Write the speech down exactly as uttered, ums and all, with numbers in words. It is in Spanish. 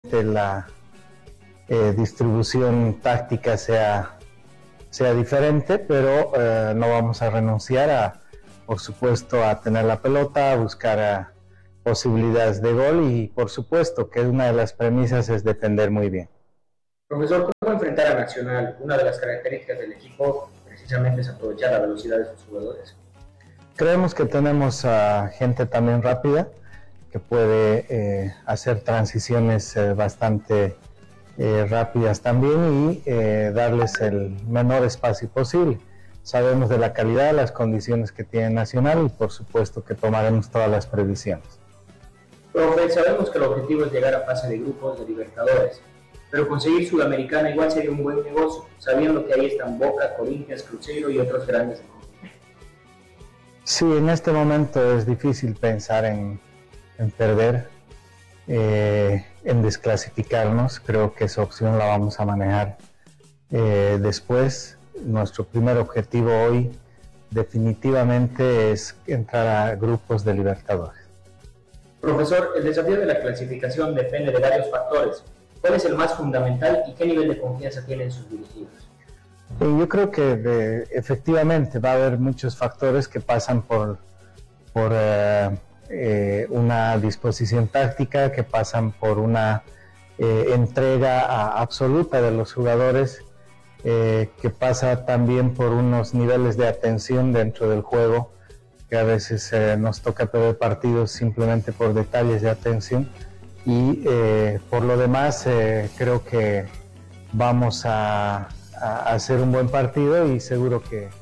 la eh, distribución táctica sea, sea diferente, pero eh, no vamos a renunciar a, por supuesto, a tener la pelota, a buscar a posibilidades de gol y, por supuesto, que una de las premisas es defender muy bien. Profesor, ¿cómo enfrentar a Nacional? Una de las características del equipo precisamente es aprovechar la velocidad de sus jugadores. Creemos que tenemos uh, gente también rápida, que puede eh, hacer transiciones eh, bastante eh, rápidas también y eh, darles el menor espacio posible. Sabemos de la calidad, las condiciones que tiene Nacional y por supuesto que tomaremos todas las previsiones. Profe, sabemos que el objetivo es llegar a fase de grupos de Libertadores, pero conseguir Sudamericana igual sería un buen negocio, sabiendo que ahí están Boca, Corinthians, Cruzeiro y otros grandes. Sí, en este momento es difícil pensar en en perder, eh, en desclasificarnos. Creo que esa opción la vamos a manejar eh, después. Nuestro primer objetivo hoy definitivamente es entrar a grupos de Libertadores. Profesor, el desafío de la clasificación depende de varios factores. ¿Cuál es el más fundamental y qué nivel de confianza tienen sus dirigidos? Eh, yo creo que de, efectivamente va a haber muchos factores que pasan por, por eh, Eh, una disposición táctica, que pasan por una eh, entrega a, absoluta de los jugadores, eh, que pasa también por unos niveles de atención dentro del juego, que a veces eh, nos toca perder partidos simplemente por detalles de atención y eh, por lo demás eh, creo que vamos a, a hacer un buen partido y seguro que